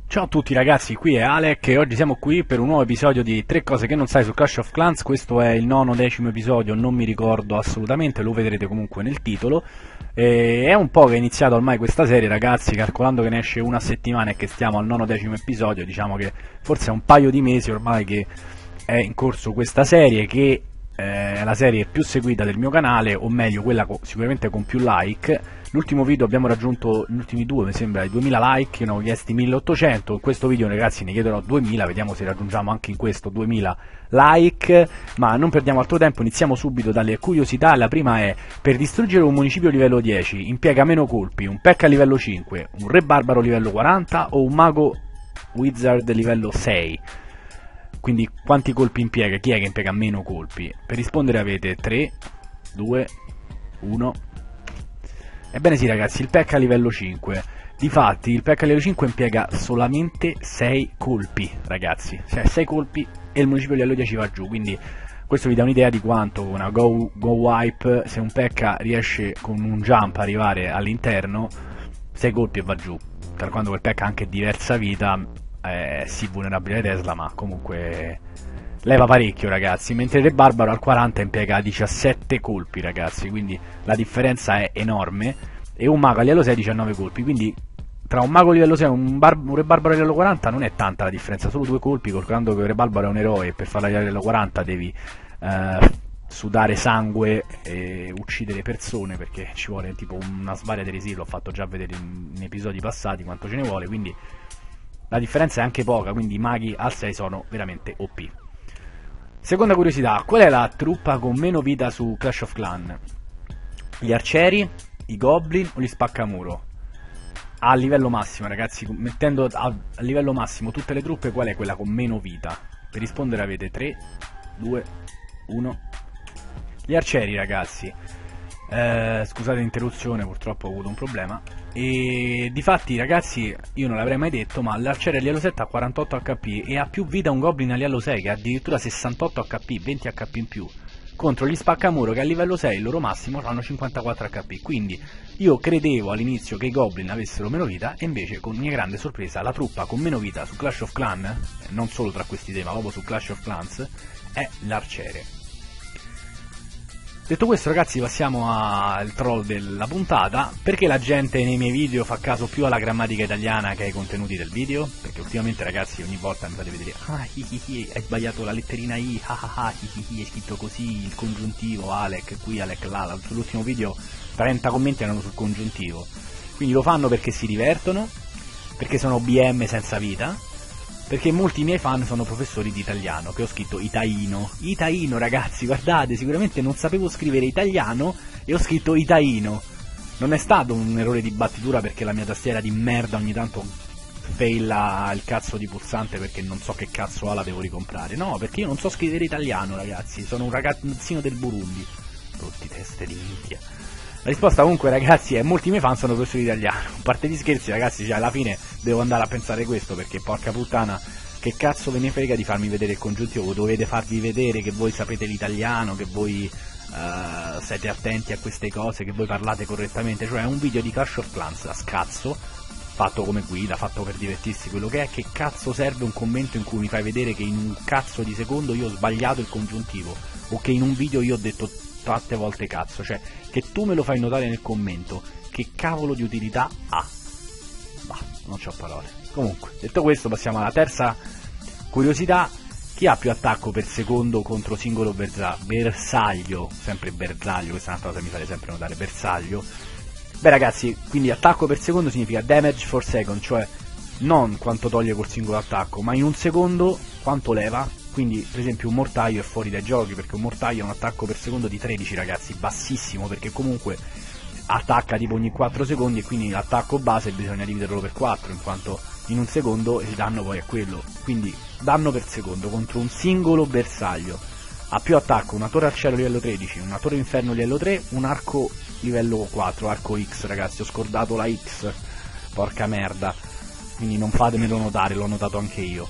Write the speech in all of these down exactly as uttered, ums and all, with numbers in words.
Ciao a tutti ragazzi, qui è Alec e oggi siamo qui per un nuovo episodio di tre cose che non sai su Clash of Clans. Questo è il nono decimo episodio, non mi ricordo assolutamente, lo vedrete comunque nel titolo. E è un po' che è iniziata ormai questa serie ragazzi, calcolando che ne esce una settimana e che stiamo al nono decimo episodio, diciamo che forse è un paio di mesi ormai che è in corso questa serie, che è la serie più seguita del mio canale, o meglio quella co- sicuramente con più like. L'ultimo video abbiamo raggiunto, gli ultimi due mi sembra, i duemila like, io ne ho chiesti milleottocento, in questo video ragazzi ne chiederò duemila, vediamo se raggiungiamo anche in questo duemila like, ma non perdiamo altro tempo, iniziamo subito dalle curiosità. La prima è: per distruggere un municipio livello dieci impiega meno colpi un P E K K A livello cinque, un re barbaro livello quaranta o un mago wizard livello sei? Quindi quanti colpi impiega? Chi è che impiega meno colpi? Per rispondere avete tre, due, uno. Ebbene sì ragazzi, il P E K K A livello cinque. Difatti il P E K K A livello cinque impiega solamente sei colpi ragazzi, cioè sei colpi e il municipio livello dieci va giù, quindi questo vi dà un'idea di quanto con una go, go wipe, se un P E K K A riesce con un jump a arrivare all'interno, sei colpi e va giù. Calcolando che il P E K K A ha anche diversa vita, eh, sì, vulnerabile Tesla, ma comunque leva parecchio ragazzi, mentre il re barbaro al quaranta impiega diciassette colpi ragazzi, quindi la differenza è enorme, e un mago a livello sei diciannove colpi, quindi tra un mago livello sei e un, bar- un re barbaro a livello quaranta non è tanta la differenza, solo due colpi, calcolando che il re barbaro è un eroe e per farla a livello quaranta devi eh, sudare sangue e uccidere persone, perché ci vuole tipo una svaria di resili, l'ho fatto già vedere in, in episodi passati quanto ce ne vuole, quindi la differenza è anche poca, quindi i maghi al sei sono veramente O P. Seconda curiosità: qual è la truppa con meno vita su Clash of Clans? Gli arcieri, i goblin o gli spaccamuro? A livello massimo ragazzi, mettendo a, a livello massimo tutte le truppe, qual è quella con meno vita? Per rispondere avete tre, due, uno. Gli arcieri ragazzi. Eh, scusate l'interruzione, purtroppo ho avuto un problema. E difatti ragazzi, io non l'avrei mai detto, ma l'arciere a livello sette ha quarantotto H P e ha più vita un goblin a livello sei che ha addirittura sessantotto H P, venti H P in più, contro gli spaccamuro che a livello sei il loro massimo hanno cinquantaquattro H P. Quindi io credevo all'inizio che i goblin avessero meno vita, e invece con mia grande sorpresa la truppa con meno vita su Clash of Clans, non solo tra questi temi ma proprio su Clash of Clans, è l'arciere. Detto questo ragazzi, passiamo al troll della puntata. Perché la gente nei miei video fa caso più alla grammatica italiana che ai contenuti del video? Perché ultimamente ragazzi ogni volta mi fate vedere: ah, hi, hi, hi, hai sbagliato la letterina I, ah, ah, ah, hi, hi, hi, è scritto così, il congiuntivo, Alec qui, Alec là. Sull'ultimo video trenta commenti erano sul congiuntivo. Quindi lo fanno perché si divertono, perché sono B M senza vita, perché molti miei fan sono professori di italiano, che ho scritto Itaino. Itaino ragazzi, guardate, sicuramente non sapevo scrivere italiano e ho scritto Itaino. Non è stato un errore di battitura perché la mia tastiera di merda ogni tanto failla il cazzo di pulsante perché non so che cazzo ha, la devo ricomprare. No, perché io non so scrivere italiano ragazzi, sono un ragazzino del Burundi. Brutti teste di minchia. La risposta comunque ragazzi è: molti miei fan sono professori di italiano. A parte gli scherzi ragazzi, cioè alla fine devo andare a pensare questo, perché porca puttana, che cazzo ve ne frega di farmi vedere il congiuntivo? Dovete farvi vedere che voi sapete l'italiano, che voi uh, siete attenti a queste cose, che voi parlate correttamente. Cioè è un video di Clash of Clans a scazzo, fatto come guida, fatto per divertirsi, quello che è. Che cazzo serve un commento in cui mi fai vedere che in un cazzo di secondo io ho sbagliato il congiuntivo, o che in un video io ho detto tante volte cazzo? Cioè, che tu me lo fai notare nel commento, che cavolo di utilità ha? Bah, non c'ho parole. Comunque, detto questo, passiamo alla terza curiosità: chi ha più attacco per secondo contro singolo berza- bersaglio? Sempre bersaglio, questa è un'altra cosa che mi fate sempre notare, bersaglio. Beh ragazzi, quindi attacco per secondo significa damage for second, cioè non quanto toglie col singolo attacco, ma in un secondo quanto leva. Quindi per esempio un mortaio è fuori dai giochi, perché un mortaio ha un attacco per secondo di tredici ragazzi, bassissimo, perché comunque attacca tipo ogni quattro secondi e quindi l'attacco base bisogna dividerlo per quattro, in quanto in un secondo il danno poi è quello. Quindi danno per secondo contro un singolo bersaglio. Ha più attacco una torre al cielo livello tredici, una torre inferno livello tre, un arco livello quattro, arco X ragazzi, ho scordato la X, porca merda, quindi non fatemelo notare, l'ho notato anche io.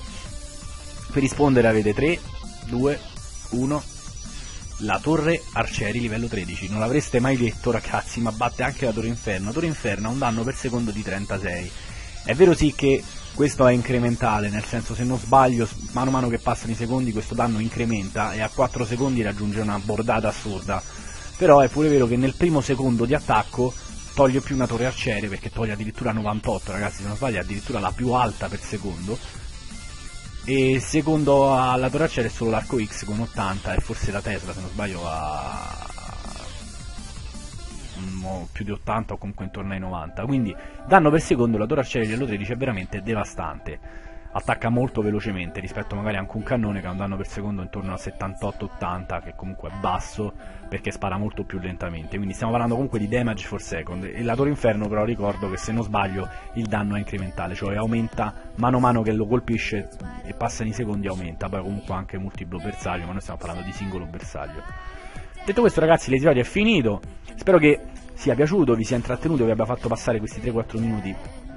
Per rispondere avete tre, due, uno. La torre arcieri livello tredici. Non l'avreste mai detto ragazzi, ma batte anche la torre inferno. La torre inferno ha un danno per secondo di trentasei. È vero sì che questo è incrementale, nel senso, se non sbaglio, mano a mano che passano i secondi questo danno incrementa e a quattro secondi raggiunge una bordata assurda. Però è pure vero che nel primo secondo di attacco toglie più una torre arciere, perché toglie addirittura novantotto, ragazzi, se non sbaglio è addirittura la più alta per secondo, e secondo alla torre arciere è solo l'arco X con ottanta, e forse la Tesla, se non sbaglio, ha più di ottanta o comunque intorno ai novanta. Quindi danno per secondo la torre arciere di Halo tredici è veramente devastante, attacca molto velocemente rispetto magari anche un cannone che ha un danno per secondo intorno a settantotto ottanta, che comunque è basso perché spara molto più lentamente. Quindi stiamo parlando comunque di damage for second, e la torre inferno però ricordo che, se non sbaglio, il danno è incrementale, cioè aumenta mano a mano che lo colpisce e passano i secondi, aumenta. Poi comunque anche multiplo bersaglio, ma noi stiamo parlando di singolo bersaglio. Detto questo, ragazzi, l'episodio è finito, spero che sia piaciuto, vi sia intrattenuto, vi abbia fatto passare questi tre quattro minuti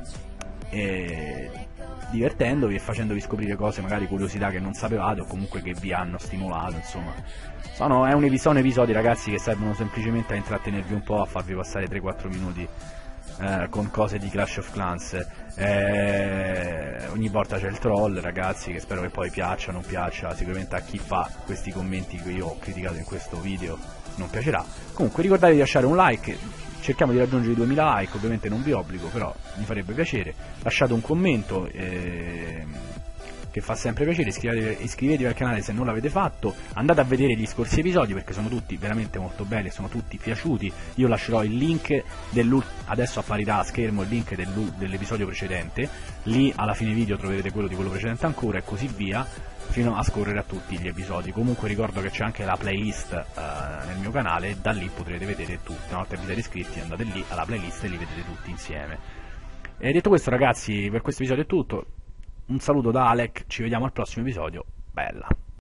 e divertendovi e facendovi scoprire cose, magari curiosità che non sapevate o comunque che vi hanno stimolato, insomma. Sono, è un episodio, sono episodi, ragazzi, che servono semplicemente a intrattenervi un po', a farvi passare tre quattro minuti eh, con cose di Clash of Clans. Eh, ogni volta c'è il troll, ragazzi, che spero che poi piaccia o non piaccia. Sicuramente a chi fa questi commenti che io ho criticato in questo video non piacerà. Comunque ricordatevi di lasciare un like, cerchiamo di raggiungere i duemila like, ovviamente non vi obbligo, però mi farebbe piacere. Lasciate un commento, eh, che fa sempre piacere, iscrivetevi, iscrivetevi al canale se non l'avete fatto, andate a vedere gli scorsi episodi perché sono tutti veramente molto belli, sono tutti piaciuti. Io lascerò il link dell'ultimo, adesso apparirà a schermo il link dell'episodio precedente, lì alla fine video troverete quello di quello precedente ancora, e così via, fino a scorrere a tutti gli episodi. Comunque ricordo che c'è anche la playlist uh, nel mio canale, e da lì potrete vedere tutti. Una volta che vi siete iscritti andate lì alla playlist e li vedete tutti insieme. E detto questo, ragazzi, per questo episodio è tutto. Un saluto da Alec, ci vediamo al prossimo episodio. Bella.